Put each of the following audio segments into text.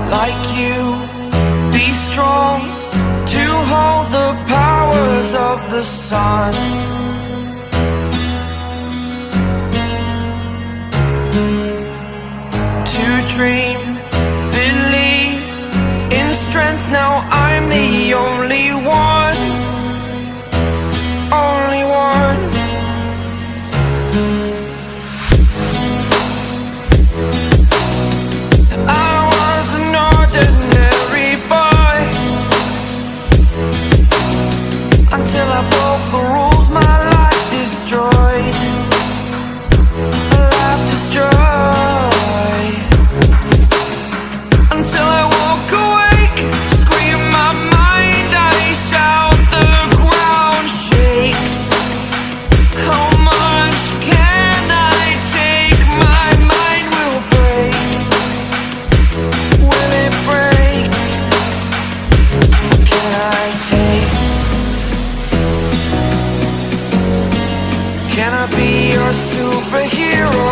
like you, be strong to hold the powers of the sun. To dream, believe in strength. Now I'm the only one, only one. I was an ordinary boy until I broke the rules. My life destroyed, life destroyed. Until I woke awake, scream my mind, I shout, the ground shakes. How much can I take? My mind will break. Will it break? Can I take? Can I be your superhero?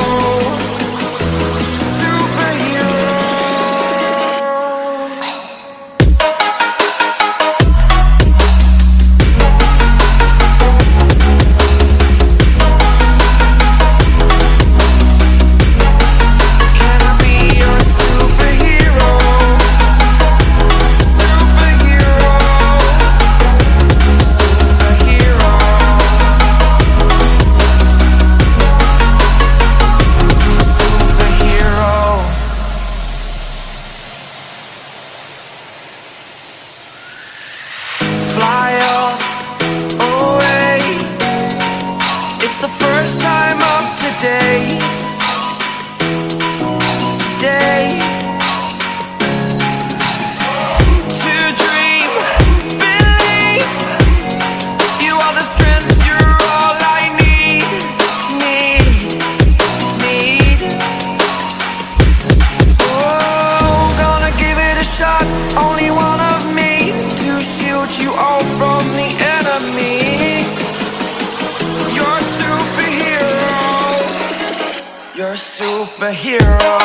Fly up, away. It's the first time of today. Today. To dream, believe. You are the strength, you're all I need. Need. Oh, gonna give it a shot. Only one of me to shield you all from the enemy. You're a superhero. You're a superhero.